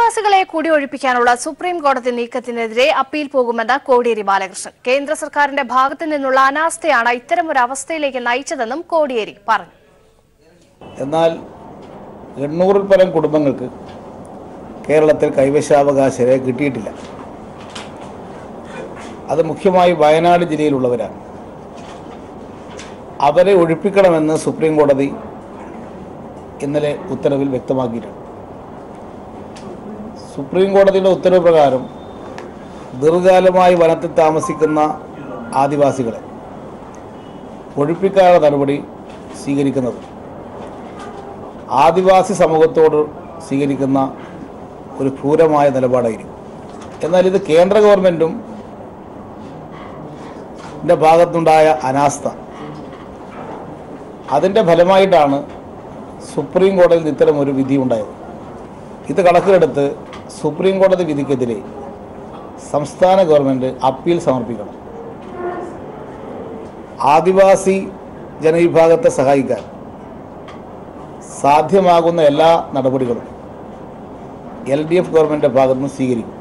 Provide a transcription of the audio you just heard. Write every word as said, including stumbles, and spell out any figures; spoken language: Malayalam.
ആദിവാസികളെ കുടിയൊഴിപ്പിക്കാനുള്ള സുപ്രീം കോടതി നീക്കത്തിനെതിരെ അപ്പീൽ പോകുമെന്ന് കോടിയേരി ബാലകൃഷ്ണൻ. കേന്ദ്ര സർക്കാരിന്റെ ഭാഗത്തു നിന്നുള്ള അനാസ്ഥയാണ് ഇത്തരമൊരു അവസ്ഥയിലേക്ക് നയിച്ചതെന്നും കോടിയേരി പറഞ്ഞു. എന്നാൽ എണ്ണൂറിൽ പരം കുടുംബങ്ങൾക്ക് കേരളത്തിൽ കൈവശാവകാശ രേഖ കിട്ടിയിട്ടില്ല. അത് മുഖ്യമായി വയനാട് ജില്ലയിലുള്ളവരാണ്. അവരെ ഒഴിപ്പിക്കണമെന്ന് സുപ്രീം കോടതി ഇന്നലെ ഉത്തരവിൽ വ്യക്തമാക്കിയിട്ടുണ്ട്. സുപ്രീം കോടതിയുടെ ഉത്തരവ് പ്രകാരം ദീർഘകാലമായി വനത്തിൽ താമസിക്കുന്ന ആദിവാസികളെ ഒഴിപ്പിക്കാനുള്ള നടപടി സ്വീകരിക്കുന്നത് ആദിവാസി സമൂഹത്തോട് സ്വീകരിക്കുന്ന ഒരു ക്രൂരമായ നിലപാടായിരിക്കും. എന്നാൽ ഇത് കേന്ദ്ര ഗവൺമെൻറ്റും ൻ്റെ ഭാഗത്തുണ്ടായ അനാസ്ഥ, അതിൻ്റെ ഫലമായിട്ടാണ് സുപ്രീം കോടതിയിൽ ഇത്തരം ഒരു വിധി ഉണ്ടായത്. ഇത് കണക്കിലെടുത്ത് സുപ്രീം കോടതി വിധിക്കെതിരെ സംസ്ഥാന ഗവൺമെൻറ് അപ്പീൽ സമർപ്പിക്കണം. ആദിവാസി ജനവിഭാഗത്തെ സഹായിക്കാൻ സാധ്യമാകുന്ന എല്ലാ നടപടികളും എൽ ഡി എഫ് ഗവൺമെൻറ്റിൻ്റെ ഭാഗത്തുനിന്ന് സ്വീകരിക്കും.